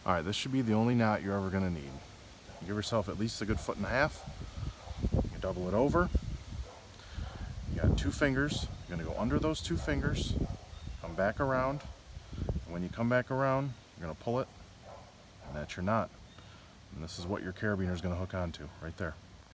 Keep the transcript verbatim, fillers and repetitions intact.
All right, this should be the only knot you're ever gonna need. Give yourself at least a good foot and a half. You double it over. You got two fingers. You're gonna go under those two fingers, come back around, and when you come back around, you're gonna pull it, and that's your knot. And this is what your carabiner is gonna hook onto, right there.